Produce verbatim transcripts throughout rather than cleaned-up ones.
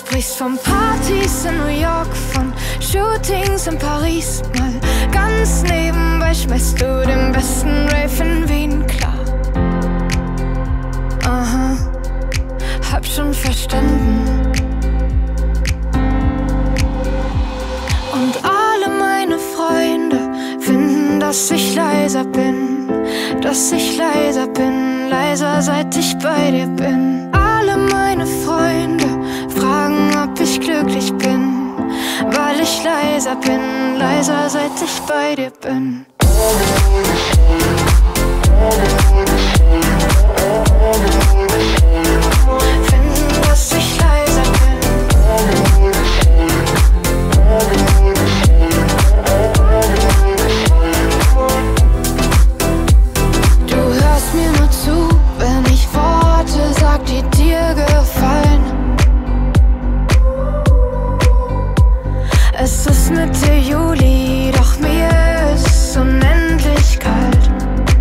sprichst von Partys in New York, von Shootings in Paris. Mal ganz nebenbei schmeißt du den besten Rave in Wien klar. Aha, hab schon verstanden. Und alle meine Freunde finden, dass ich leiser bin, dass ich leiser bin, leiser seit ich bei dir bin. Alle meine Freunde fragen, ob ich glücklich bin, weil ich leiser bin, leiser seit ich bei dir bin. Finden, dass ich leiser bin. Du hörst mir nur zu, wenn ich Worte sag, die dir gefallen. Es ist Mitte Juli, doch mir ist unendlich kalt.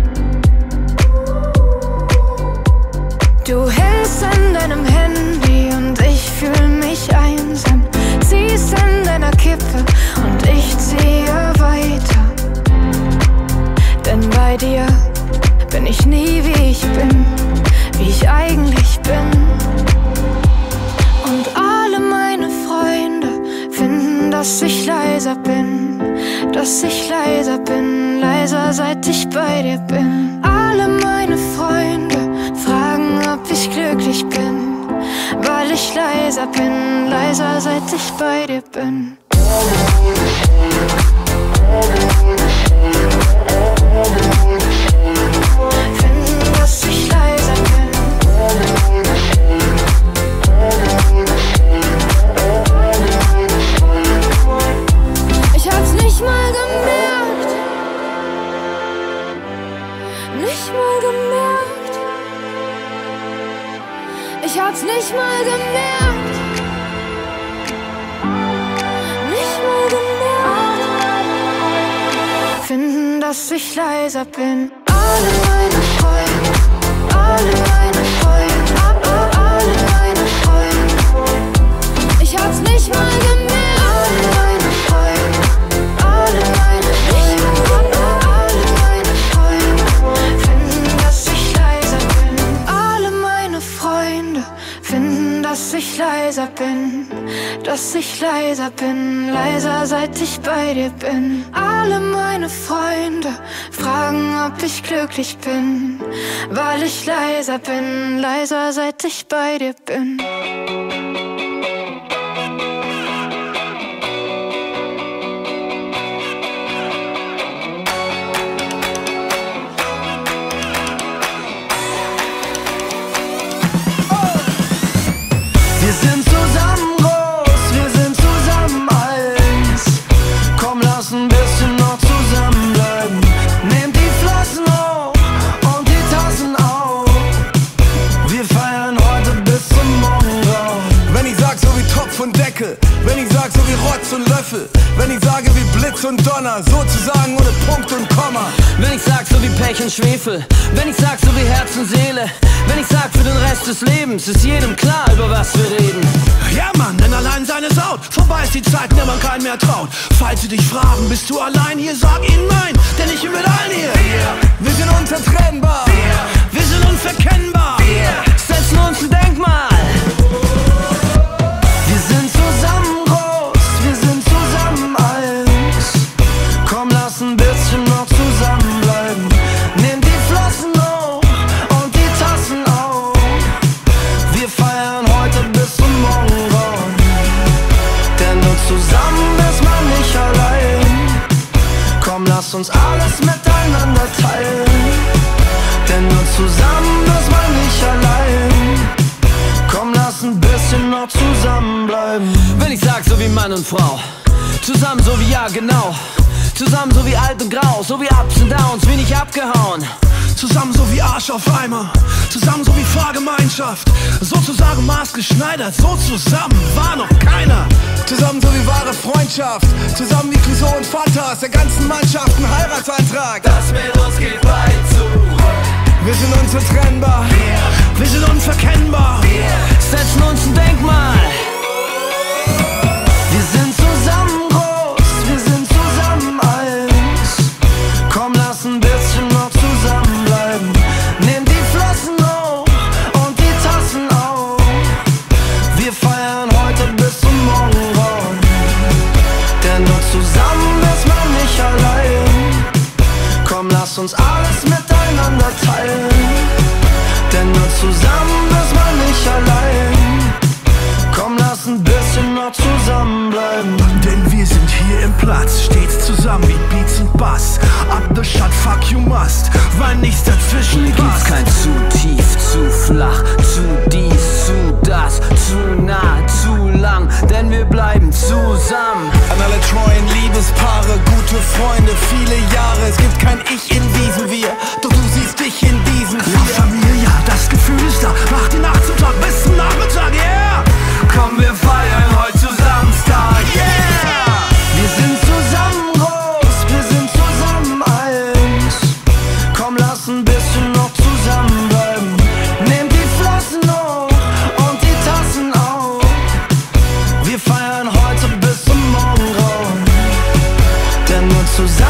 Du hängst an deinem Handy und ich fühl mich einsam. Ziehst an deiner Kippe und ich ziehe weiter. Denn bei dir bin ich nie wie ich bin, wie ich eigentlich bin. Und alle meine Freunde finden, dass ich leiser bin, dass ich leiser bin, leiser seit ich bei dir bin. Alle meine Freunde fragen, ob ich glücklich bin, weil ich leiser bin, leiser seit ich bei dir bin. Finden, dass ich leiser bin. Ich hab's nicht mal gemerkt, nicht mal gemerkt. Ich hab's nicht mal gemerkt, nicht mal gemerkt. Finden, dass ich leiser bin. Alle meine Freunde, alle meine Freunde, alle meine Freunde. Ich hab's nicht mal gemerkt. Alle meine Freunde, alle meine Freunde, alle meine Freunde. Finden, dass ich leiser bin. Alle meine Freunde finden, dass ich leiser bin, dass ich leiser bin, leiser seit ich bei dir bin. Alle meine Freunde fragen, ob ich glücklich bin, weil ich leiser bin, leiser seit ich bei dir bin. Wir sind zusammen groß, wir sind zusammen eins. Komm, lass ein bisschen noch zusammenbleiben. Nehmt die Flossen hoch und die Tassen auf. Wir feiern heute bis zum Morgengrauen. Wenn ich sag so wie Topf und Deckel, wenn ich sag so wie Rotz und Löffel, wenn ich sage wie Blitz und Donner, sozusagen ohne Punkt und Komma. Wenn ich sag so wie Pech und Schwefel, wenn ich sag so wie Herz und Seele, wenn ich sag für den Rest des Lebens, ist jedem klar, über was wir reden. Ja Mann, denn allein seine Saut. Vorbei ist die Zeit, in der man keinen mehr traut. Falls sie dich fragen, bist du allein hier, sag ihnen nein, denn ich bin mit allen hier. Wir, wir sind unzertrennbar. Wir, wir sind unverkennbar. Wir setzen uns ein Denkmal. Wir sind zusammen groß, wir sind zusammen eins. Komm, lass ein bisschen noch zusammenbleiben. Nimm die Flossen hoch und die Tassen auf. Wir feiern heute bis zum Morgengrauen. Denn nur zusammen ist man nicht allein. Komm, lass uns alles miteinander teilen. Denn nur zusammen ist man nicht allein. Komm, lass ein bisschen noch zusammenbleiben. Wenn ich sag so wie Mann und Frau, zusammen so wie ja genau, zusammen so wie alt und grau, so wie Ups und Downs, wie nicht abgehauen. Zusammen so wie Arsch auf Eimer, zusammen so wie Fahrgemeinschaft, sozusagen maßgeschneidert, so zusammen war noch keiner. Zusammen so wie wahre Freundschaft, zusammen wie Clouseau und Fanta, aus der ganzen Mannschaft ein Heiratsantrag. Das mit uns geht weit zu. Wir sind unzertrennbar. Wir, wir sind unverkennbar. Wir setzen uns ein Denkmal. zusammen ist man nicht allein. Komm, lass uns alles miteinander teilen, denn nur zusammen ist man nicht allein. Komm, lass ein bisschen noch zusammenbleiben, denn wir sind hier im Platz, stets zusammen wie Beats und Bass. Up the shot, fuck you must, weil nichts dazwischen hier passt. Gibt's kein zu tief, zu flach, zu dies, zu das, zu nah, zu lang, denn wir bleiben zusammen. An alle treuen Liebespaare, gute Freunde, viele Jahre. Es gibt kein Ich in diesem Wir, doch du siehst dich in diesem La Wir. Familia, das Gefühl ist da, mach die Nacht zum Tag bis zum Nachmittag, yeah! Komm, wir feiern heute zusammen, Star, yeah! wir sind zusammen groß, wir sind zusammen eins. Komm, lass ein bisschen noch zusammenbleiben. Nehmt die Flossen hoch und die Tassen auf. Wir feiern heute bis zum Morgengrauen, denn nur zusammen